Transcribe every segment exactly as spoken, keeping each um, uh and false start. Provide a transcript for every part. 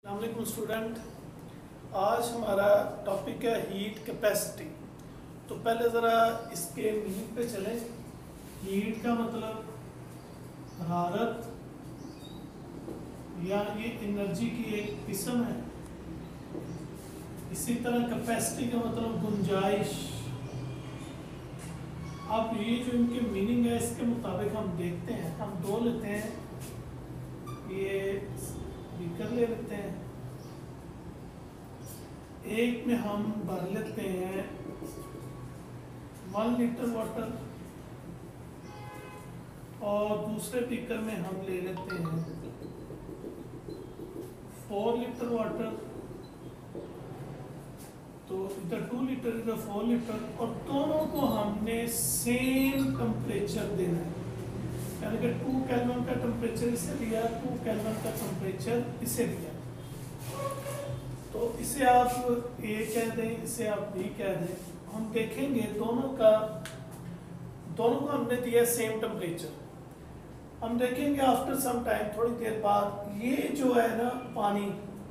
अस्सलामुअलैकुम स्टूडेंट, आज हमारा टॉपिक है हीट कैपेसिटी। तो पहले ज़रा इसके मीनिंग पे चलें। हीट का मतलब हरारत या ये एनर्जी की एक किस्म है। इसी तरह कैपेसिटी का मतलब गुंजाइश। अब ये जो इनके मीनिंग है इसके मुताबिक हम देखते हैं। हम दो लेते हैं, ये बीकर ले लेते हैं, एक में हम भर लेते हैं वन लीटर वाटर और दूसरे बीकर में हम ले लेते हैं फोर लीटर वाटर। तो इधर टू लीटर इधर फोर लीटर और दोनों को हमने सेम टेम्परेचर देना है। यानी कि टू केल्विन का टेम्परेचर इसे लिया, टू केल्विन का टेम्परेचर इसे लिया। तो इसे आप ए कह दें, इसे आप बी कह दें। हम देखेंगे दोनों का दोनों को हमने दिया सेम टेम्परेचर। हम देखेंगे आफ्टर सम टाइम, थोड़ी देर बाद, ये जो है ना पानी,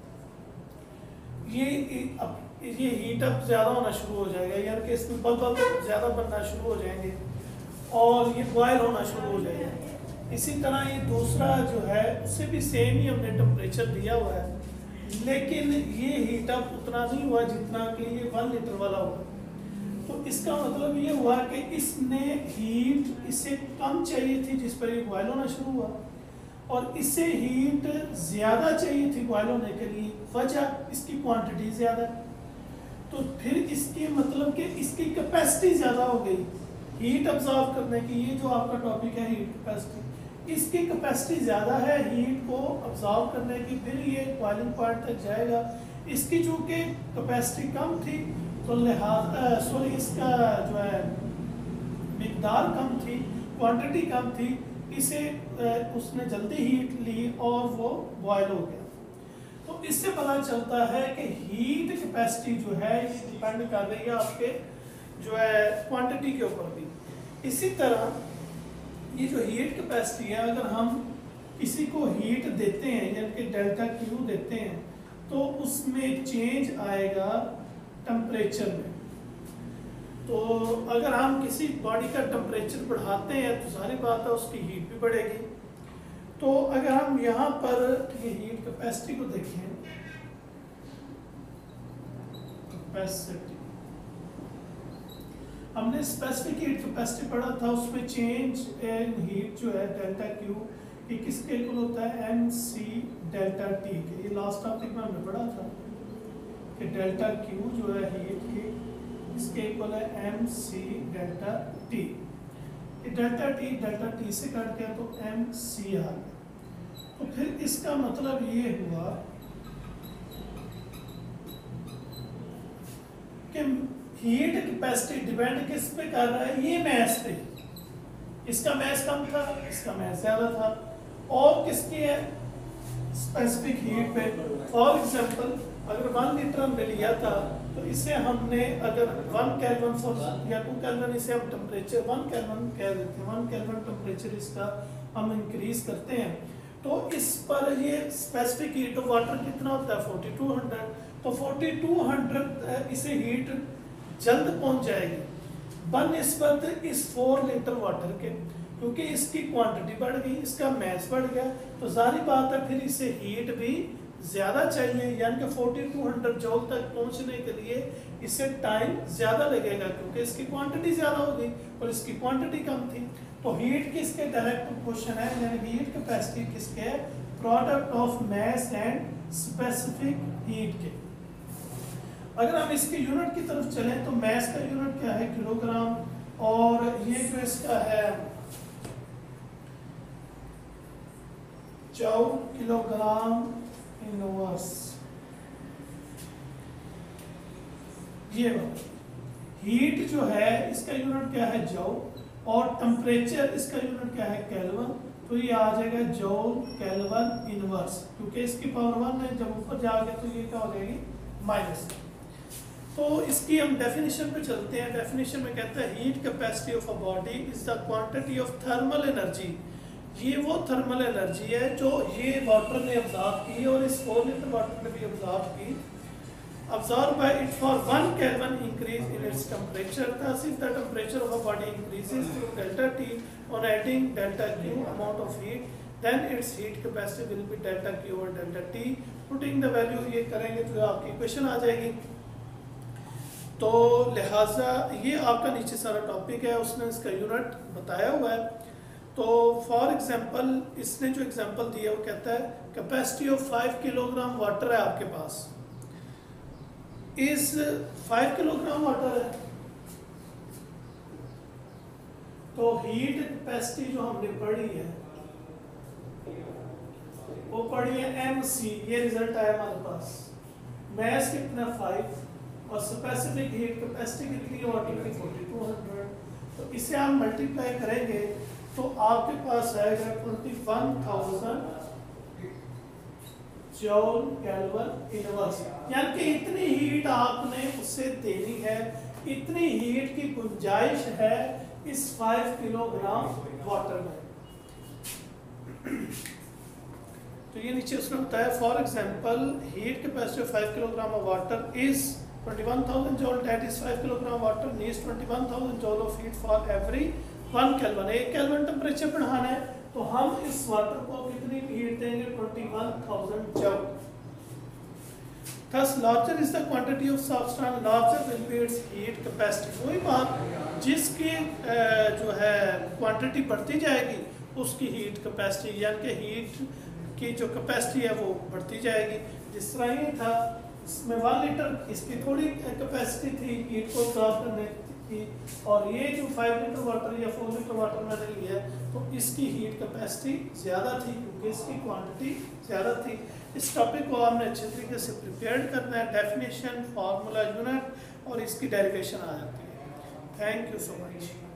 ये अब ये हीट अप ज़्यादा होना शुरू हो जाएगा, यानी कि इसमें बबल ज़्यादा बनना शुरू हो जाएंगे और ये बॉयल होना शुरू हो जाएगा। इसी तरह ये दूसरा जो है उससे भी सेम ही हमने टेम्परेचर दिया हुआ है, लेकिन ये हीट अप उतना नहीं हुआ जितना कि ये वन लीटर वाला हुआ। तो इसका मतलब ये हुआ कि इसने हीट इससे कम चाहिए थी जिस पर ये बॉयल होना शुरू हुआ, और इससे हीट ज़्यादा चाहिए थी बॉयल होने के लिए। वजह इसकी क्वांटिटी ज़्यादा है, तो फिर इसके मतलब कि इसकी कैपेसिटी ज़्यादा हो गई हीट अब्जॉर्ब करने की। ये जो आपका टॉपिक है हीट कैपेसिटी, इसकी कैपेसिटी ज़्यादा है हीट को अब्जॉर्ब करने की। फिर ये बॉइलिंग पॉइंट तक जाएगा। इसकी चूँकि कैपेसिटी कम थी तो लिहाजा सॉरी इसका जो है मिकदार कम थी, क्वांटिटी कम थी, इसे उसने जल्दी हीट ली और वो बॉयल हो गया। तो इससे पता चलता है कि हीट कैपेसिटी जो है ये डिपेंड कर रही है आपके जो है क्वांटिटी के ऊपर भी। इसी तरह ये जो हीट कैपेसिटी है, अगर हम किसी को हीट देते हैं यानी कि डेल्टा क्यू देते हैं, तो उसमें चेंज आएगा टेम्परेचर में। तो अगर हम किसी बॉडी का टेम्परेचर बढ़ाते हैं तो सारी बात है उसकी हीट भी बढ़ेगी। तो अगर हम यहाँ पर ये हीट कैपेसिटी को देखें, कैपेसिटी हमने स्पेसिफिक हीट कैपेसिटी पढ़ा था, उसमें चेंज इन हीट जो है डेल्टा क्यू ये किसके इक्वल होता है, एम सी डेल्टा टी के। ये लास्ट टॉपिक में हमने पढ़ा था कि डेल्टा क्यू जो है हीट की इसके इक्वल है M C delta T. Delta T delta T से कट गया तो एम सी आ गया। तो फिर इसका मतलब ये हुआ कि हीट कैपेसिटी डिपेंड किस पे कर रहा है, ये मैस पे। इसका मैस कम था, इसका मैस ज्यादा था, और किसकी है स्पेसिफिक हीट पे। फॉर एग्जांपल अगर वन लीटर हमने लिया था तो इसे हमने अगर वन केल्विन या टू केल्विन, इसे हम टेम्परेचर वन केल्विन कह देते हैं, वन केल्विन टेम्परेचर इसका हम इंक्रीज करते हैं, तो इस पर ये स्पेसिफिक हीट ऑफ वाटर कितना होता है, फोर्टी टू हंड्रेड। तो फोर्टी टू हंड्रेड इसे हीट जल्द पहुंच जाएगी बनिस्बत इस फोर लीटर वाटर के, क्योंकि इसकी क्वांटिटी बढ़ गई, इसका मैस बढ़ गया। तो जाहिर बात है फिर इसे हीट भी ज़्यादा चाहिए, यानी कि फोर्टी टू हंड्रेड जूल तक पहुंचने के लिए इसे टाइम ज़्यादा लगेगा, क्योंकि इसकी क्वांटिटी ज़्यादा हो गई और इसकी क्वांटिटी कम थी। तो हीट किसके डायरेक्ट क्वेश्चन है, यानी हीट कैपेसिटी किसके है, product of mass and specific heat के। अगर हम इसके यूनिट की तरफ चलें तो मैस का यूनिट क्या है, किलोग्राम, और ये जो इसका है जूल किलोग्राम इनवर्स। ये हीट जो है इसका यूनिट क्या है, जूल, और टेम्परेचर इसका यूनिट क्या है, केल्विन। तो ये आ जाएगा जूल केल्विन इनवर्स, क्योंकि इसकी पावर वन है, जब ऊपर जाओगे तो ये क्या हो जाएगी, माइनस। तो इसकी हम डेफिनेशन पे चलते हैं। डेफिनेशन में कहता है heat capacity of a body is the quantity of thermal energy ये वो थर्मल एनर्जी है जो ये वाटर ने ऑब्जर्व की और इस फोर लीटर वाटर ने भी ऑब्जर्व की। Absorbed by it for one Kelvin increase in its temperature. Thus, if the temperature of a body increases through delta T on adding delta Q amount of heat, then its heat capacity will be delta Q over delta T. Putting the value ये करेंगे तो आपकी equation आ जाएगी। तो लिहाजा ये आपका नीचे सारा टॉपिक है, उसने इसका यूनिट बताया हुआ है। तो फॉर एग्जांपल इसने जो एग्जांपल दिया वो कहता है capacity of five kilogram water है आपके पास, इस फाइव किलोग्राम वाटर है, तो हीट कैपेसिटी जो हमने पढ़ी है वो पढ़ी है एम सी, ये रिजल्ट आया हमारे पास। मैस कितना फाइव और स्पेसिफिक हीट कैपेसिटी कितनी है वाटर की फोर्टी टू हंड्रेड। तो इसे आप मल्टीप्लाई करेंगे तो आपके पास आएगा twenty one thousand joule kelvin inverse, यानी कि इतनी हीट आपने उससे देनी है, इतनी हीट की गुंजाइश है इस फाइव किलोग्राम वाटर में। तो ये नीचे उसने बताया for example heat capacity of five kilogram of water is twenty one thousand joule, that is five kilogram water needs twenty one thousand joule of heat for every one kelvin. एक kelvin temperature बढ़ाना है तो हम इस water को कितनी heat देंगे, twenty one thousand joule. Thus larger is the quantity of substance, larger will be its heat capacity। वही बात, जिसकी जो है क्वांटिटी बढ़ती जाएगी उसकी हीट कैपेसिटी यानी कि हीट की जो कैपेसिटी है वो बढ़ती जाएगी। जिस तरह ये था, इसमें वन लीटर इसकी थोड़ी कैपेसिटी थी हीट को ऑब्जर्व करने की, और ये जो फाइव लीटर वाटर या फोर लीटर वाटर मैंने लिया है तो इसकी हीट कैपेसिटी ज़्यादा थी क्योंकि इसकी क्वांटिटी ज़्यादा थी। इस टॉपिक को आपने अच्छे तरीके से प्रिपेयर करना है, डेफिनेशन, फार्मूला, यूनिट और इसकी डेरिवेशन आ जाती है। Thank you so much.